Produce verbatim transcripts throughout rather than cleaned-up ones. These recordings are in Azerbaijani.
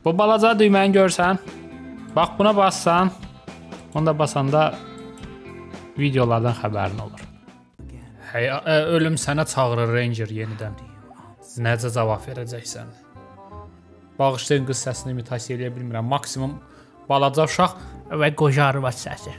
Bu balaca düyməni görsən. Bax buna bassan. Onda basanda videolardan xəbərin olur. Hey, ölüm sənə çağırır Ranger yenidən. Necə cavab verəcəksən? Bağışlayın, qız səsini imitasiya edə bilmirəm. Maksimum balaca uşaq və qoca arvad səsi.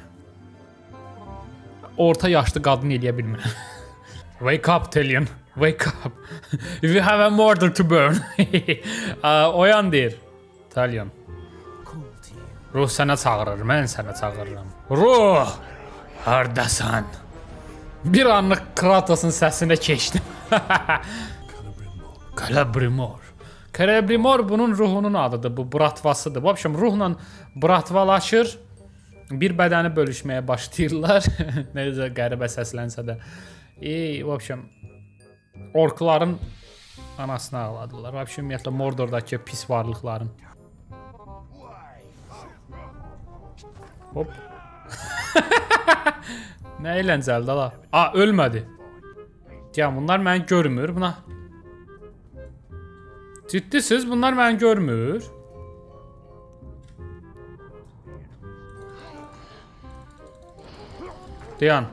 Orta yaşlı qadın eləyə bilmirəm. Wake up, Talion. Wake up. We have a murder to burn. Oyan deyir. Talion. Ruh sənə çağırır, mən sənə çağırıram. Ruh! Hardasan? Bir anlıq Kratos'un səsinə keçdim. Celebrimor. Celebrimor bunun ruhunun adıdır, bu bratvasıdır. Bu akşam ruhla bratvalaşır. Bir bədəni bölüşməyə başlayırlar. Necə qəribə səslənsə də. Ey, bu akşam orkların anasını ağladılar. Bu akşam ümumiyyətlə Mordordakı pis varlıqların. Hop. Nə əyləncəlidir la. A, ölmədi. Ya bunlar məni görmür. Buna ciddisiz, bunlar məni görmür. Dayan.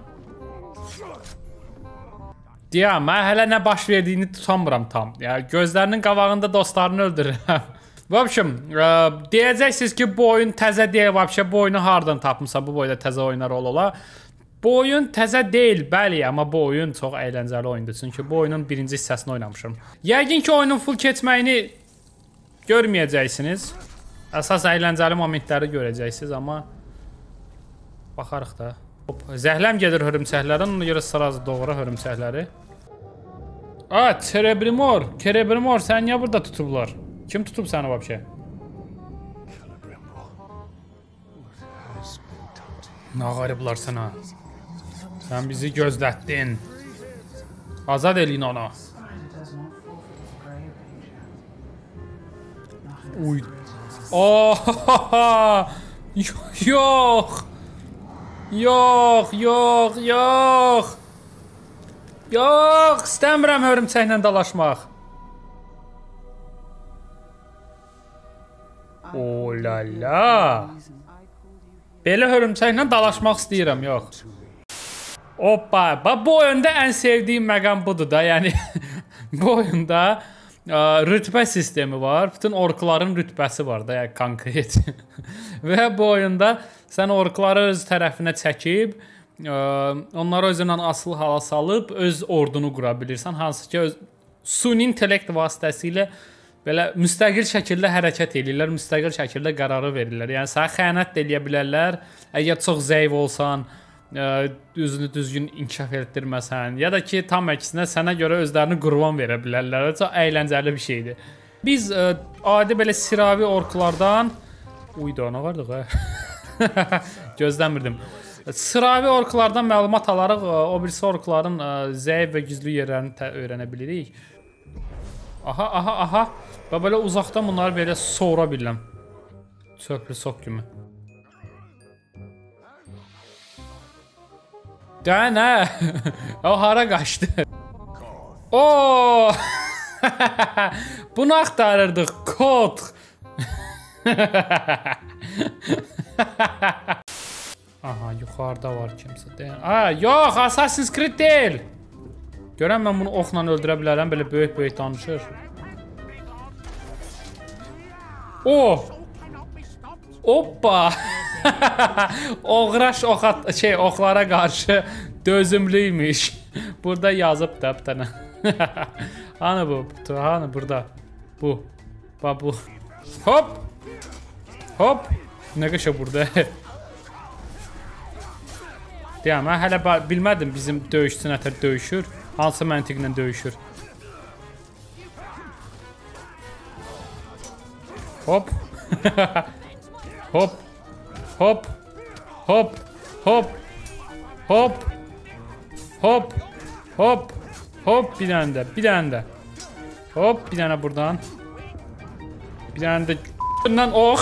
Dayan, mən hələ nə baş verdiyini tutamıram tam. Ya gözlərinin qabağında dostlarını öldürürəm. Vəbşim, deyəcəksiniz ki, bu oyun təzə deyil, vəbşə bu oyunu hardan tapmışsa, bu boyda təzə oyunlar ol ola. Bu oyun təzə deyil, bəli, amma bu oyun çox əyləncəli oyundur. Çünki bu oyunun birinci hissəsini oynamışım. Yəqin ki, oyunun full keçməyini görməyəcəksiniz. Əsas əyləncəli momentləri görəcəksiniz, amma baxarıq da. Hop, zəhləm gedir hörümçəklərdən, ona görə sırası doğru hörümçəkləri. Aa, Celebrimor, Celebrimor, sən niyə burada tutublar? Kim tutub səni vəbşə? Nə qariblar sənə? Sən bizi gözlətdin. Azad eləyin onu. Uy. Ooo. Yox. Yox, yox, yox. Yox, istəmirəm hörümçəklə dalaşmaq. O la la. Belə hörümçəklə dalaşmaq istəyirəm, yox. Hoppa, bu oyunda ən sevdiyim məqam budur da, yəni bu oyunda rütbə sistemi var, bütün orkların rütbəsi var da, yəni konkret. Və bu oyunda sən orkları öz tərəfinə çəkib, onları özündən asılı hala salıb, öz ordunu qura bilirsən, hansı ki, öz süni intellekt vasitəsilə belə müstəqil şəkildə hərəkət edirlər, müstəqil şəkildə qərarı verirlər. Yəni, sənə xəyanət də eləyə bilərlər, əgər çox zəif olsan, özünü düzgün inkişaf etdirməsən, ya da ki, tam əksinə sənə görə özlərini qurban verə bilərlər. Çox əyləncəli bir şeydir. Biz adi belə siravi orklardan... Uyda, nə vardıq, hə? Gözləmirdim. Sıravi orklardan məlumat alarıq, o birisi orkların zəif və güclü yerlərini öyrənə bilirik. Aha, aha, aha. Və belə uzaqdan bunları belə soğura bilirəm. Çöplü sok kimi. Də nə? O hara qaçdı? Ooo! Bunu axtarırdıq. Kod! Aha, yuxarıda var kimsə. Aa, yox, Assassin's Creed deyil. Görəm, mən bunu oxla öldürə bilərəm, belə böyük-böyük danışır. O! Hoppa! Oğraş oxa, şey, oxlara qarşı dözümlüymüş. Burada yazıb da bir tane. Hani bu? Hani burada? Bu. Bax bu. Hop! Hop! Nə qəşə burada? Deyəm, mən hələ bilmədim bizim döyüşçü nətər döyüşür. Hansı məntiqlə döyüşür. Hop. Hop. Hop. Hop. Hop. Hop. Hop. Hop. Hop. Bir dənə də. Bir dənə də. Hop. Bir dənə buradan. Bir dənə də bundan ox.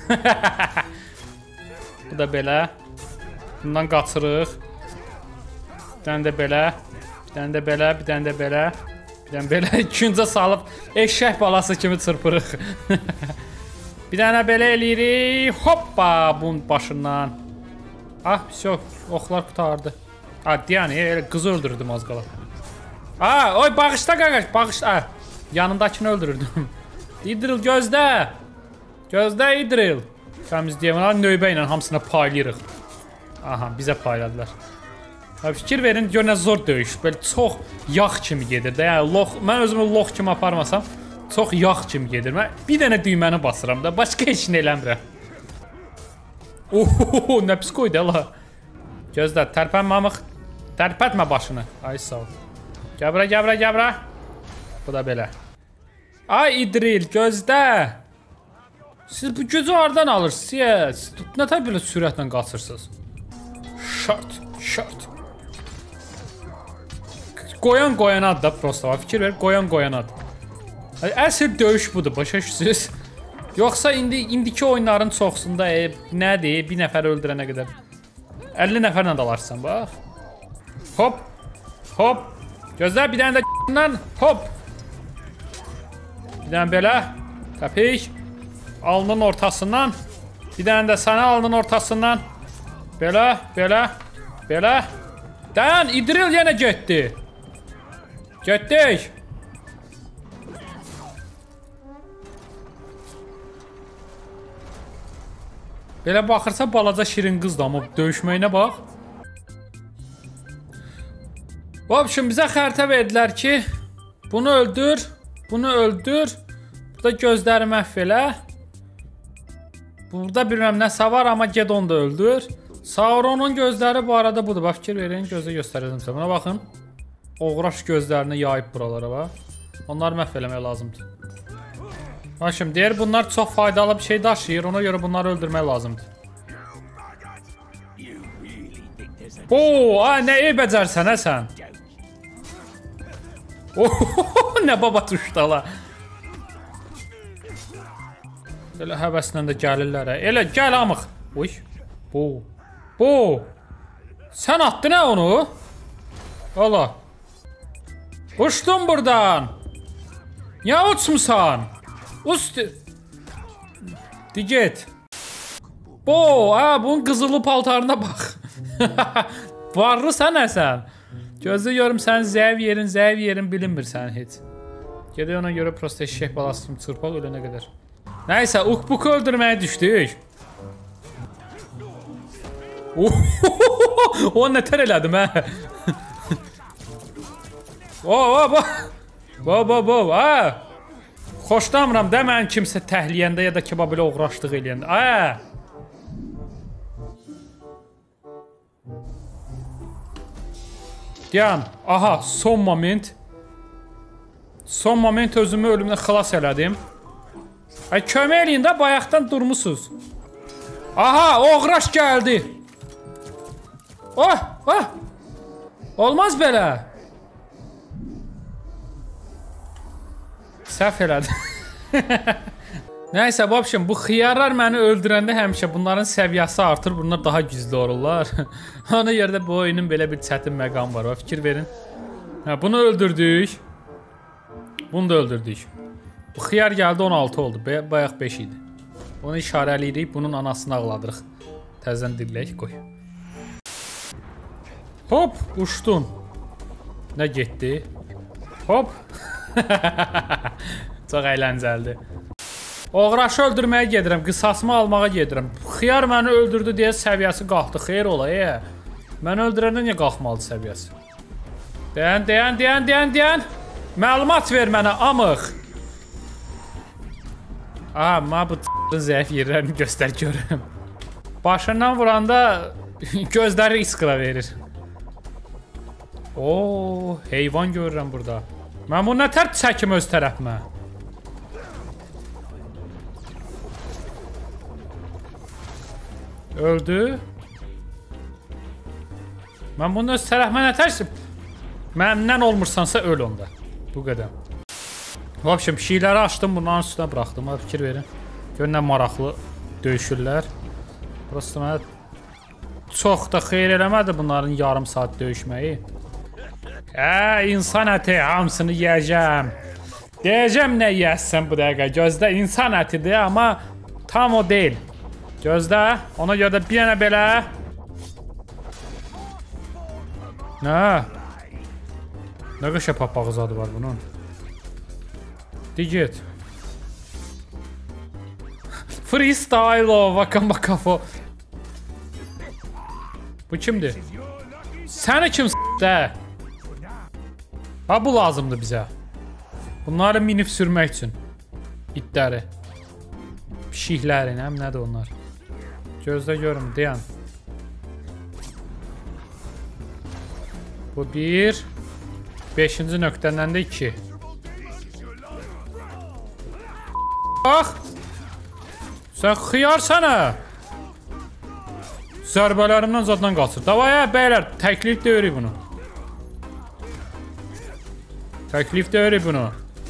Bu da belə. Bundan qaçırıq. Bir dənə də belə. Bir dənə də belə. Bir dənə də belə. Bir dənə belə. İkincə salıb eşək balası kimi çırpırıq. Bir dənə belə eləyirik. Hoppa, bunun başından. Ah, все, oxlar qutardı. Ha, yəni elə qızı öldürdüm az qala. Ha, oy bağışla qaqaş, bağışla. Yanındakını öldürdüm. İdril gözlə. Gözlə İdril. Təmizləyəm, növbə ilə hamısına paylayırıq. Aha, bizə payladılar. Fikir verin, gör nə zor döyüş. Belə çox yağ kimi gedir də. Yəni lox, mən özümü lox kimi aparmasam, çox yağ kimi gedir. Mən bir dənə düyməni basıram da, başqa heç nə eləmirəm. Oho, nə pis qoydu ala. Gözlə, tərpənmamıq. Tərpətmə başını. Ay sağ ol. Gəbra, gəbra, gəbra. Bu da belə. Ay İdril, gözlə. Siz bu gücü hardan alırsınız? Nə tabi belə sürətlə qaçırsınız? Şart, şart. Qoyan qoyanadı da prosta. Fikir ver, qoyan qoyanadı. Əsl döyüş budur, başa düşürsünüz? Yoxsa indi indiki oyunların çoxsunda e, nədir? Bir nəfər öldürənə qədər əlli nəfərlə dalarsan, bax. Hop. Hop. Gözlə, bir dənə də hop. Bir dənə belə. Təpik. Alnın ortasından. Bir dənə də sənə alnın ortasından. Belə, belə, belə. Dayan, İdril yenə getdi. Getdik. Belə baxırsa balaca şirin qızdır, amma döyüşməyinə bax. Bu option bizə xəritə verdilər ki, bunu öldür, bunu öldür. Burada gözləri məhv elə. Burada bilməm nəsə var, amma ged onu da öldür. Sauron'un gözləri bu arada budur. Bax, fikir verin, gözlə göstərəcəm sizə. Buna baxın. Oğraş gözlərini yayıb buralara bax. Onları məhv eləmək lazımdır. Bax şimdi deyir, bunlar çox faydalı bir şey daşıyır. Ona görə bunları öldürmək lazımdır. Oo, ay nə ey becərsən hə sən? Ohohoho, nə baba tuşdu ala. Elə həvəslə də gəlirlər hə. Elə gəl amıq. Uy. Bu. Bu. Sən attın hə onu? Ola. Uçdun buradan. Ya uçmusan? Uçdu. Di get. Bu, ha, bunun qızılı paltarına bax. Varlısan hə sən? Gözlə görüm sənin zəif yerin, zəif yerin bilinmir sənin heç. Gedək ona görə prosta eşək balası kimi çırpaq ölənə qədər. Nəysə, Ukbuk'u öldürməyə düşdük. O nətər elədim hə? O, o, o. Bo, bo, bo, ha. Xoşlamıram da mən kimsə təhliyəndə ya da ki, belə uğraşlıq eləyəndə. Ha. Deyən, aha, son moment. Son moment özümü ölümdən xilas elədim. Ay, kömək eləyin də, bayaqdan durmusunuz. Aha, oğraş gəldi. Oh, oh. Olmaz belə. Səhv elədi. Nəysə, babşım, bu xiyarlar məni öldürəndə həmişə bunların səviyyəsi artır, bunlar daha güclü olurlar. Ona görə də bu oyunun belə bir çətin məqam var, fikir verin. Hə, bunu öldürdük. Bunu da öldürdük. Bu xiyar gəldi, on altı oldu, bayaq beş idi. Onu işarələyirik, bunun anasını ağladırıq. Təzən dirilək, qoy. Hop, uçdun. Nə getdi? Hop. Çox əyləncəlidir. Oğraşı öldürməyə gedirəm, qısasımı almağa gedirəm. Xiyar məni öldürdü deyə səviyyəsi qalxdı. Xeyr ola, e. Məni öldürəndə niyə qalxmalıdır səviyyəsi? Deyən, deyən, deyən, deyən, deyən. Məlumat ver mənə, amıq. Aha, mən bu t***ın zəif yerlərini göstər görürüm. Başından vuranda gözləri iskıra verir. Oo, heyvan görürəm burada. Mən bunu nətər çəkim öz tərəfimə? Öldü. Mən bunu öz tərəfimə nətər? Məndən olmursansa öl onda. Bu qədər. Vəbşim, pişikləri açdım, bunların üstünə bıraxdım. Hadi fikir verin. Gör nə maraqlı döyüşürlər. Prosta mənə çox da xeyr eləmədi bunların yarım saat döyüşməyi. Hə, insan əti, hamısını yiyəcəm. Deyəcəm nə yiyəsən bu dəqiqə, gözlə insan ətidir, amma tam o deyil. Gözlə, ona görə də bir dənə belə. Nə? Nə qəşə papağı zadı var bunun? De get. Freestyle o, vakan bakafo. Bu kimdir? Səni kim s**də? Ha, bu lazımdır bizə. Bunları minib sürmək üçün. İtləri. Pişikləri, nəm, nədir onlar? Gözlə görüm, deyən. Bu bir. Beşinci nöqtədən də iki. Bax. Sən xiyarsanə. Zərbələrimdən zaddan qaçır. Davaya bəylər, təklif deyirik bunu. Təklif deyirik bunu.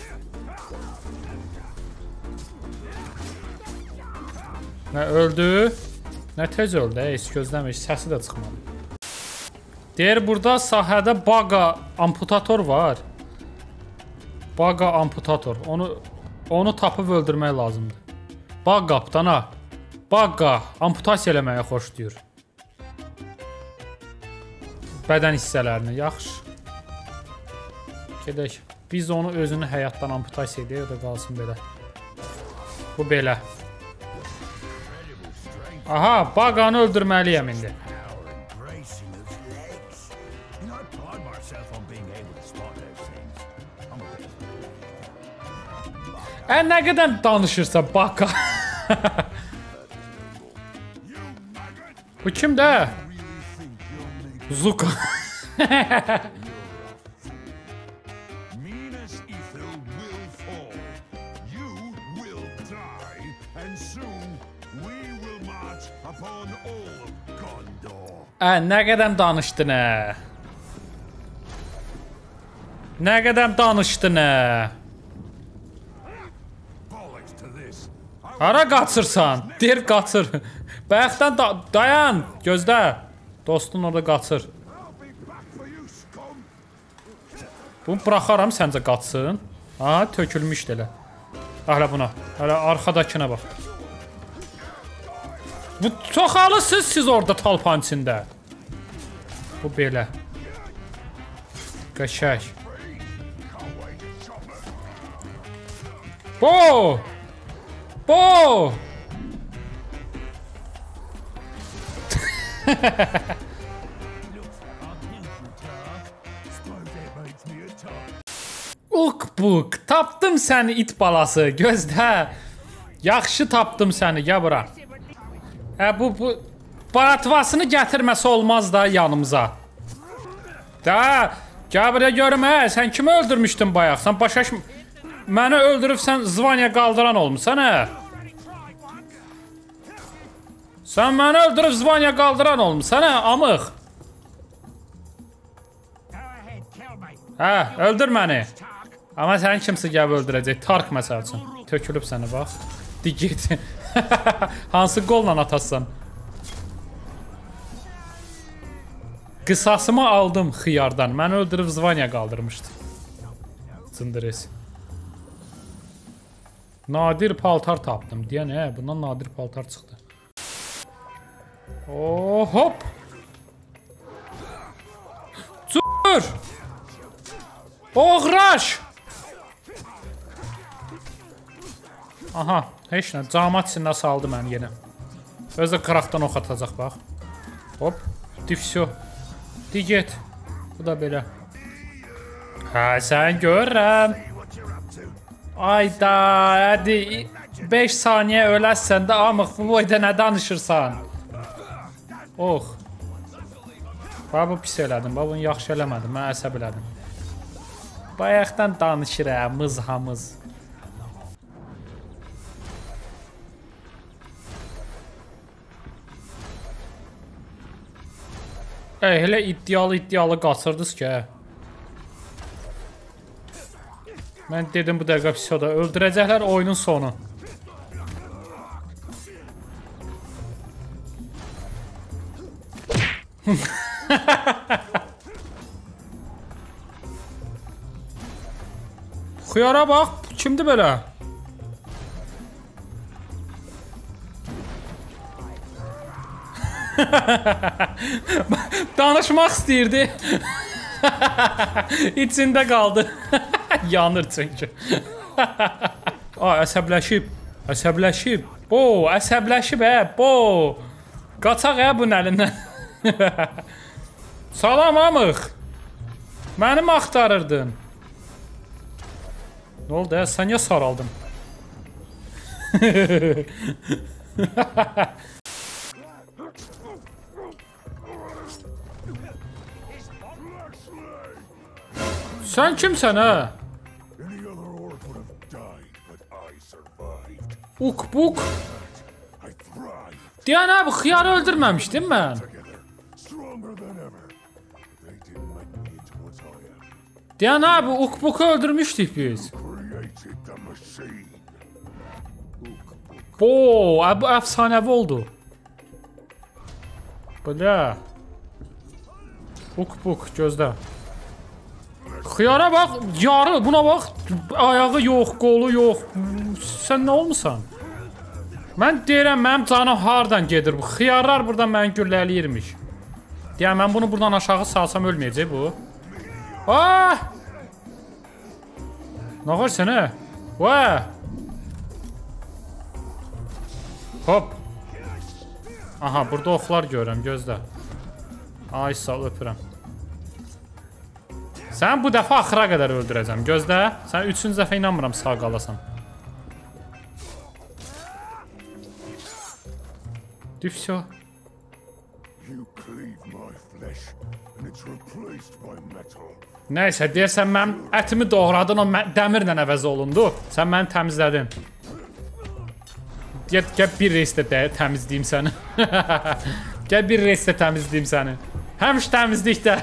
Nə öldü? Nə tez öldü? Heç gözləmir, səsi də çıxmadı. Deyir, burada sahədə baga amputator var. Baga amputator. Onu onu tapıb öldürmək lazımdır. Bag qaptana. Baga amputasiya eləməyə xoşlayır. Bədən hissələrini. Yaxşı. Gedək. Biz onu özünü həyatdan amputasiya edək, o da qalsın belə. Bu belə. Aha, Baganı öldürməliyəm indi. Ə, nə qədər danışırsa Baga. Bu kimdə? Zuka. Ə, nə qədər danışdın ə? Nə qədər danışdın ə? Hara qaçırsan? Deyir qaçır. Bayaqdan da dayan, gözlə. Dostun orada qaçır. Bunu buraxaram səncə qaçsın. Ha, tökülmüşdü elə. Hələ buna. Hələ arxadakına bax. Bu çox halısınız siz orada talpan içində. Bu belə. Qəşək. Bo! Bo! Ukbuk, tapdım səni it balası, gözlə. Yaxşı tapdım səni, gəl bura. Hə, bu, bu baratvasını gətirməsə olmaz da yanımıza. Da, gəl buraya görüm, hə, sən kimi öldürmüşdün bayaq? Sən başa məni öldürüb sən Zvanya qaldıran olmuşsan, hə? Sən məni öldürüb Zvanya qaldıran olmuşsan, hə, amıq? Hə, öldür məni. Amma səni kimsə gəlib öldürəcək. Tark məsəl üçün. Tökülüb səni, bax. Di get. Hansı qolla atasan? Qısasımı aldım xiyardan. Məni öldürüb Zvanya qaldırmışdı. Cındırız. Nadir paltar tapdım. Deyən, hə, bundan nadir paltar çıxdı. Oh, hop. Dur. Oğraş. Aha, heç nə. Camat içində saldı məni yenə. Özü də qıraqdan ox atacaq, bax. Hop. Di, всё. Di, get. Bu da belə. Hə, sən görürəm. Ayda, hadi. beş saniyə öləsən də, amıq, bu boyda nə danışırsan? Ox. Bax, bu pis elədim. Bax, bunu yaxşı eləmədim. Mən əsəb elədim. Bayaqdan danışırəm, mızhamız. Ey, elə iddialı-iddialı qaçırdınız ki, hə. Mən dedim bu dəqiqə pisiyoda. Öldürəcəklər oyunun sonu. Xiyara bax, kimdir belə? Danışmaq istəyirdi. İçində qaldı. Yanır çünki. Ay, əsəbləşib. Əsəbləşib. Bo, əsəbləşib hə. Bo. Qaçaq hə bunun əlindən. Salam amıq. Mənim axtarırdın. Ne oldu ya? Sen ya saraldın? Sen kimsen ha? Uk buk. Diyan abi hıyarı öldürmemiştim ben. Diyan abi uk buku öldürmüştük biz. Bo, bu efsanevi oldu. Böyle. Uk buk gözde. Xiyara bak, yarı buna bak. Ayağı yok, kolu yok. Sen ne olmusan? Mən deyirəm, mənim canım hardan gedir bu? Xiyarlar buradan mən gülləliyirmiş. Deyəm, mən bunu buradan aşağı salsam ölməyəcək bu. Ah! Ne var sənə? Vah! Hop! Aha, burada oxlar görürəm, gözlə. Ay, sağ ol, öpürəm. Sən bu dəfə axıra qədər öldürəcəm, gözlə. Sən üçüncü dəfə inanmıram sağ qalasan. Düf, всё. Nəysə, deyirsən, mən ətimi doğradın, o dəmirlə əvəz olundu. Sən məni təmizlədin. Gəl bir reisdə təmizləyim səni. Gəl bir reisdə təmizləyim səni. Həmiş təmizlikdə.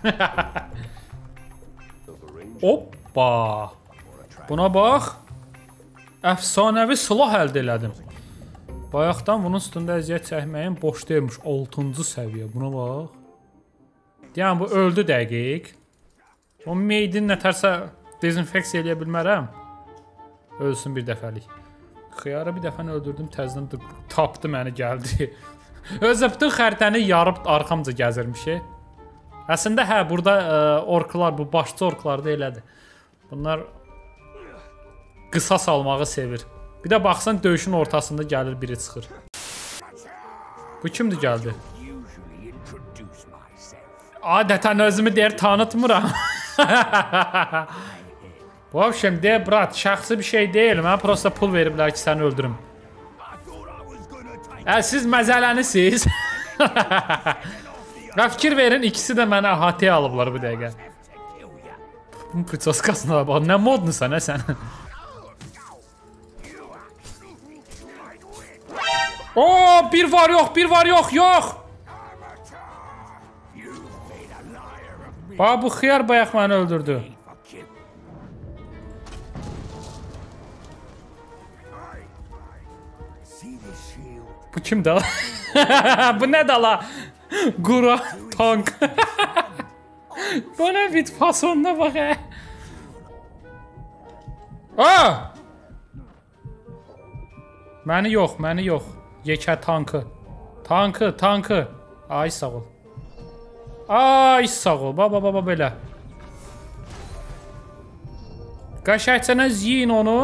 Hoppa. Buna bax. Əfsanəvi silah əldə elədim. Bayaqdan bunun üstündə əziyyət çəkməyin boş deyilmiş. altıncı səviyyə. Buna bax. Yəni bu öldü dəqiq. O meydin nətərsə dezinfeksiya eləyə bilmərəm. Ölsün bir dəfəlik. Xiyarı bir dəfəni öldürdüm, təzdən tapdı məni, gəldi. Özə bütün xəritəni yarıb arxamca gəzirmişi. Əslində hə, burada ə, orklar, bu başçı orklar da elədir. Bunlar qısas almağı sevir. Bir də baxsan döyüşün ortasında gəlir biri çıxır. Bu kimdir gəldi? Adətən özümü deyir tanıtmıram. Bu akşam de brat, şəxsi bir şey deyil. Mən prosta pul veriblər ki səni öldürüm. Ə, siz məzələnisiz. Və fikir verin, ikisi də mənə əhatəyə alıblar bu dəqiqə. Bu pıçaskasına bax, nə modnusan ə sən? Oo, bir var yox, bir var yox, yox. Bax, bu xiyar bayaq məni öldürdü. Bu kim dala? Bu nə dala? Qura, tank. Bu nə bit fasonuna bax ə. Aa! Məni yox, məni yox. Yekə tankı. Tankı, tankı. Ay sağ ol. Ay sağ ol. Baba baba belə. Qaşaqçana yiyin onu.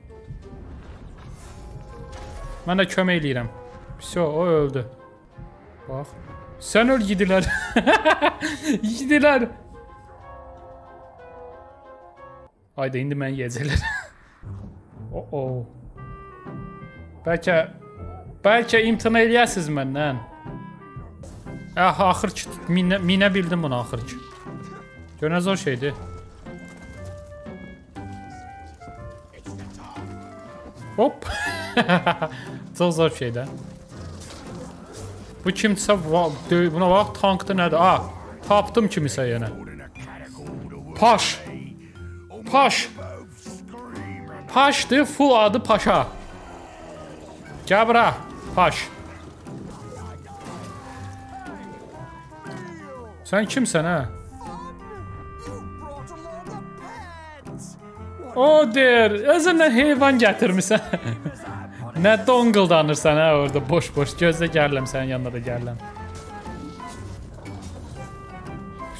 Mən də kömək eləyirəm. Всё, o öldü. Bax. Sən öl gidilər. Gidilər. Ayda indi mən yeyəcəklər. Oh oh. Bəlkə bəlkə imtina eləyəsiz məndən. Ah, axır ki minə, minə bildim bunu axır ki. Gör nə zor şeydir. Hop. Çox zor şeydir. Bu kimsə buna bax, tankda nədir? Ah, tapdım kimisə yenə. Paş. Paş. Paşdır, full adı Paşa. Gəl bura, Paş. Sən kimsən hə? O der, özündən heyvan gətirmisən. Nə donqıldanırsan hə orada boş-boş. Gözlə gəlirəm sənin yanına da gəlirəm.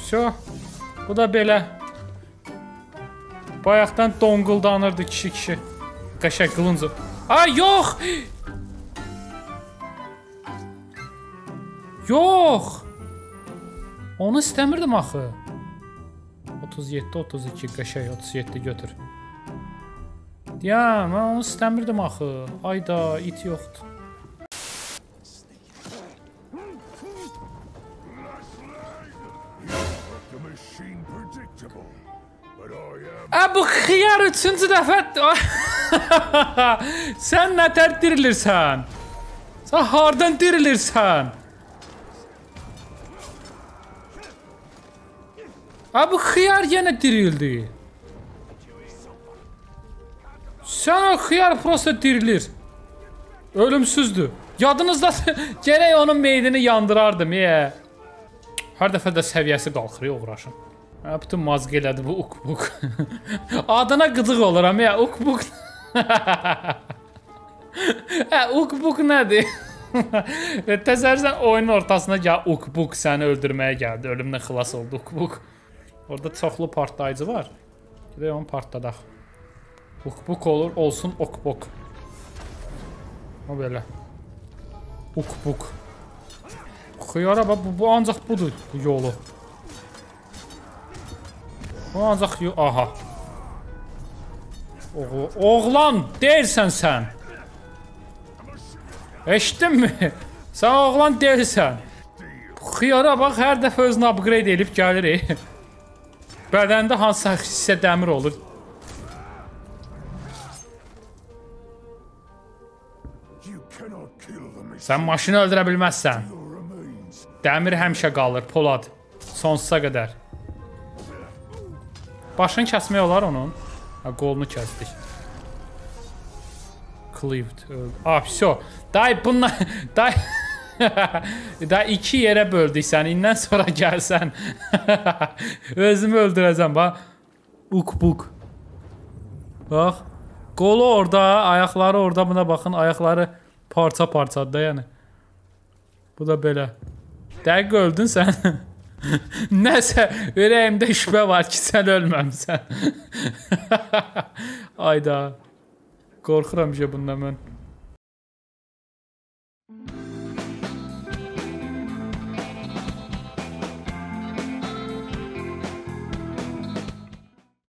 Vso. Bu da belə. Bayaqdan donquldanırdı kişi kişi. Qəşəng qılıncı. Ay yox. Yox. Onu istəmirdim axı. otuz yeddi otuz iki qəşəng otuz yeddi götür. Ya, mən onu istəmirdim axı. Ayda it yoxdur. Ə, bu xiyar üçüncü dəfə... Sən nətər dirilirsən? Sən hardan dirilirsən? Ə, bu xiyar yenə dirildi. Sən o xiyar prosta dirilir. Ölümsüzdür. Yadınızda gərək onun meydini yandırardım. Ye. Hər dəfə də səviyyəsi qalxır, uğraşın. Ha, bütün mazq elədi bu ukbuk. Adına qıcıq oluram ya, ukbuk. Hə, ukbuk nədir? Təsəvvürsən oyunun ortasına gəl, ukbuk səni öldürməyə gəldi. Ölümdən xilas oldu ukbuk. Orada çoxlu partlayıcı var. Gedək onu partladaq. Ukbuk olur, olsun okbok. O belə. Ukbuk. Xiyara bax, bu, bu ancaq budur bu yolu. Bu ancaq yo... Aha. Oğu... Oğlan deyilsən sən. Eşitdinmi? Sən oğlan deyilsən. Xiyara bax, hər dəfə özünü upgrade edib gəlir. Bədəndə hansısa hissə dəmir olur. Sən maşını öldürə bilməzsən. Dəmir həmişə qalır, polad. Sonsuza qədər. Başını kəsmək olar onun. Ha, qolunu kəsdik. Cleaved. Ah, vso. Day, bununla... Day... Day, iki yerə böldük sən. İndən sonra gəlsən. Özümü öldürəcəm, bax. Ukbuk. Bax. Qolu orada, ayaqları orada. Buna baxın, ayaqları parça-parçadır da, yəni. Bu da belə. Dəqiq öldün sən. Nəsə, ürəyimdə şübhə var ki, sən ölməmsən. Ayda. Qorxuram ki, bundan mən.